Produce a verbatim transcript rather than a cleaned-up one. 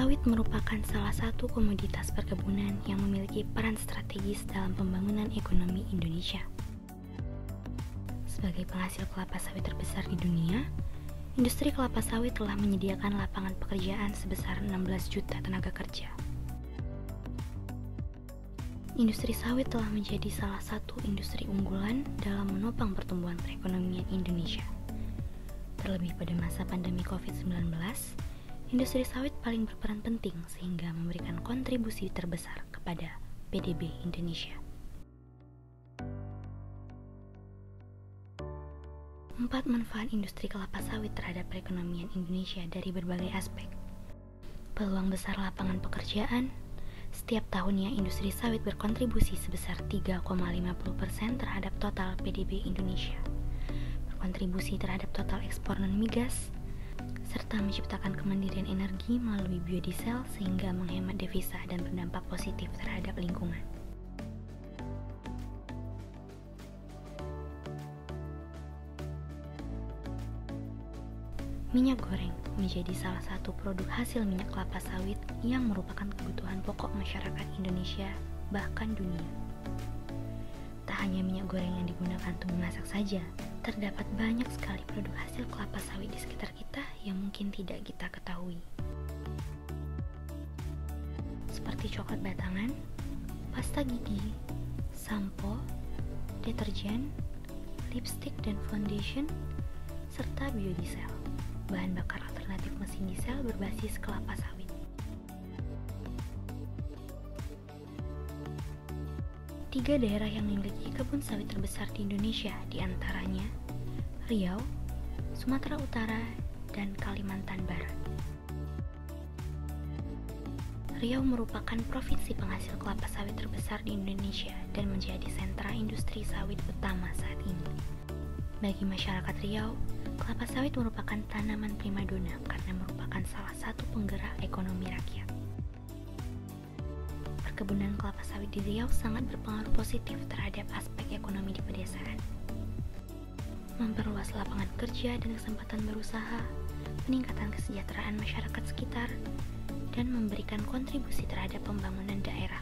Sawit merupakan salah satu komoditas perkebunan yang memiliki peran strategis dalam pembangunan ekonomi Indonesia. Sebagai penghasil kelapa sawit terbesar di dunia, industri kelapa sawit telah menyediakan lapangan pekerjaan sebesar enam belas juta tenaga kerja. Industri sawit telah menjadi salah satu industri unggulan dalam menopang pertumbuhan perekonomian Indonesia. Terlebih pada masa pandemi covid sembilan belas, industri sawit paling berperan penting sehingga memberikan kontribusi terbesar kepada P D B Indonesia. Empat manfaat industri kelapa sawit terhadap perekonomian Indonesia dari berbagai aspek. Peluang besar lapangan pekerjaan. Setiap tahunnya industri sawit berkontribusi sebesar tiga koma lima puluh persen terhadap total P D B Indonesia. Berkontribusi terhadap total ekspor non-migas, serta menciptakan kemandirian energi melalui biodiesel sehingga menghemat devisa dan berdampak positif terhadap lingkungan. Minyak goreng menjadi salah satu produk hasil minyak kelapa sawit yang merupakan kebutuhan pokok masyarakat Indonesia, bahkan dunia. Tak hanya minyak goreng yang digunakan untuk memasak saja, terdapat banyak sekali produk hasil kelapa sawit di sekitar kita yang mungkin tidak kita ketahui. Seperti coklat batangan, pasta gigi, sampo, deterjen, lipstik dan foundation, serta biodiesel, bahan bakar alternatif mesin diesel berbasis kelapa sawit. Tiga daerah yang memiliki kebun sawit terbesar di Indonesia diantaranya Riau, Sumatera Utara, dan Kalimantan Barat. Riau merupakan provinsi penghasil kelapa sawit terbesar di Indonesia dan menjadi sentra industri sawit utama saat ini. Bagi masyarakat Riau, kelapa sawit merupakan tanaman primadona karena merupakan salah satu penggerak ekonomi rakyat. Perkebunan kelapa sawit di Riau sangat berpengaruh positif terhadap aspek ekonomi di pedesaan. Memperluas lapangan kerja dan kesempatan berusaha, peningkatan kesejahteraan masyarakat sekitar, dan memberikan kontribusi terhadap pembangunan daerah